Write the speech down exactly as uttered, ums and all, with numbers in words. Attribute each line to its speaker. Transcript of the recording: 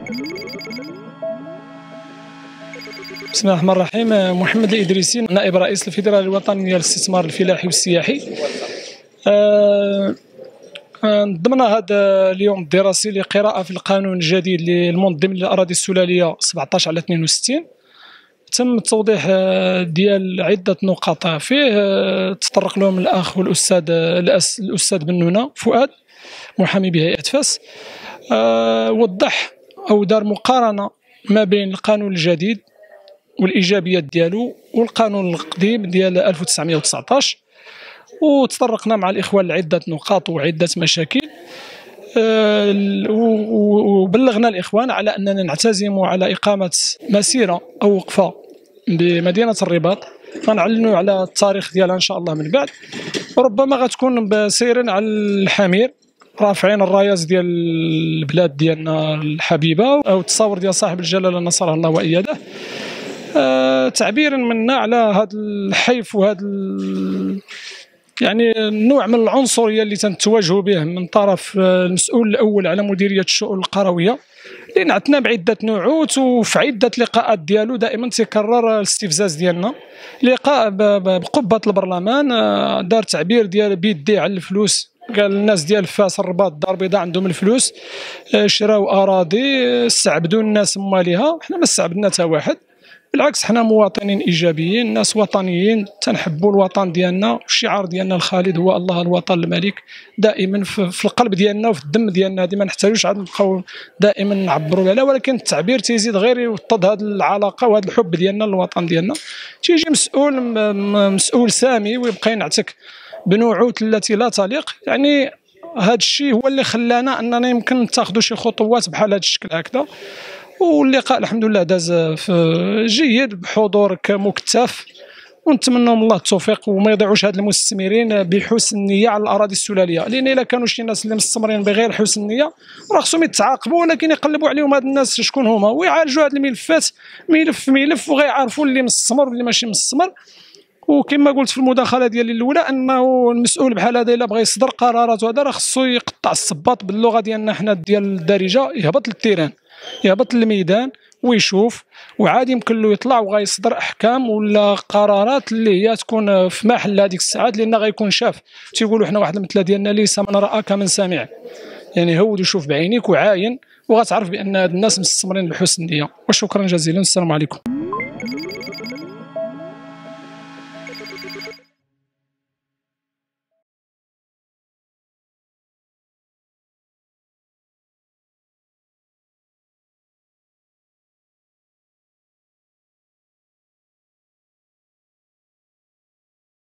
Speaker 1: بسم الله الرحمن الرحيم. محمد الإدريسي، نائب رئيس الفيدرالية الوطنية للاستثمار الفلاحي والسياحي. ضمن هذا اليوم الدراسي لقراءة في القانون الجديد للمنظم للأراضي السلالية سبعطاش على اثنين وستين، تم التوضيح ديال عدة نقاط فيه تطرق لهم الأخ والأستاذ الأستاذ بنونة فؤاد محامي بهيئة فاس. وضح أو دار مقارنة ما بين القانون الجديد والإيجابيات ديالو والقانون القديم ديال ألف وتسعمائة وتسعطاش، وتطرقنا مع الإخوان لعدة نقاط وعدة مشاكل. وبلغنا الإخوان على أننا نعتزم على إقامة مسيرة أو وقفة بمدينة الرباط، غنعلنوا على التاريخ ديالها إن شاء الله من بعد. ربما غتكون سيرا على الحمير، رافعين الرايات ديال البلاد ديالنا الحبيبة، أو التصاور ديال صاحب الجلالة نصره الله وإياده، أه تعبيرا منا على هذا الحيف وهذا يعني النوع من العنصريه اللي تنتواجهوا به من طرف المسؤول الاول على مديريه الشؤون القرويه، لان عندنا بعده نعوت. وفي عده لقاءات ديالو دائما تكرر الاستفزاز ديالنا. لقاء بقبه البرلمان دار تعبير ديال بيديه على الفلوس، قال الناس ديال فاس الرباط الدار البيضاء عندهم الفلوس، شراو اراضي، استعبدوا الناس مالها. حنا ما استعبدنا حتى واحد، بالعكس حنا مواطنين ايجابيين، ناس وطنيين تنحبوا الوطن ديالنا. الشعار ديالنا الخالد هو الله الوطن الملك، دائما في القلب ديالنا وفي الدم ديالنا. هذه ما نحتاجوش عاد نبقاو دائما نعبروا عليها، ولكن التعبير تيزيد غير يوطد هذه العلاقه وهذا الحب ديالنا للوطن ديالنا. تيجي مسؤول مسؤول سامي ويبقى ينعتك بنعوت التي لا تليق. يعني هذا الشيء هو اللي خلانا اننا يمكن نتخذوا شي خطوات بحال هذا الشكل هكذا. واللقاء الحمد لله داز جيد بحضور مكتف، ونتمنى من الله التوفيق وما يضيعوش هاد المستثمرين بحسن النيه على الاراضي السلاليه. لان الا كانوا شي ناس اللي مستثمرين بغير حسن النيه راه خصهم يتعاقبوا، ولكن يقلبوا عليهم هاد الناس شكون هما ويعالجوا هاد الملفات ملف ملف، وغيعرفوا اللي مستثمر واللي ماشي مستثمر. وكما قلت في المداخله ديالي الاولى انه المسؤول بحال هذا الا بغى يصدر قرارات وهذا راه خصو يقطع الصباط باللغه ديالنا حنا ديال الدارجه، يهبط للتيران، يهبط للميدان ويشوف، وعادي يمكن له يطلع وغيصدر احكام ولا قرارات اللي هي تكون في محل هذيك الساعات، لان غيكون شاف. تيقولوا حنا واحد المثله ديالنا ليس من راى كمن سمع، يعني هود وشوف بعينيك وعاين وغتعرف بان هاد الناس مستثمرين بحسن نيه. وشكرا جزيلا، السلام عليكم.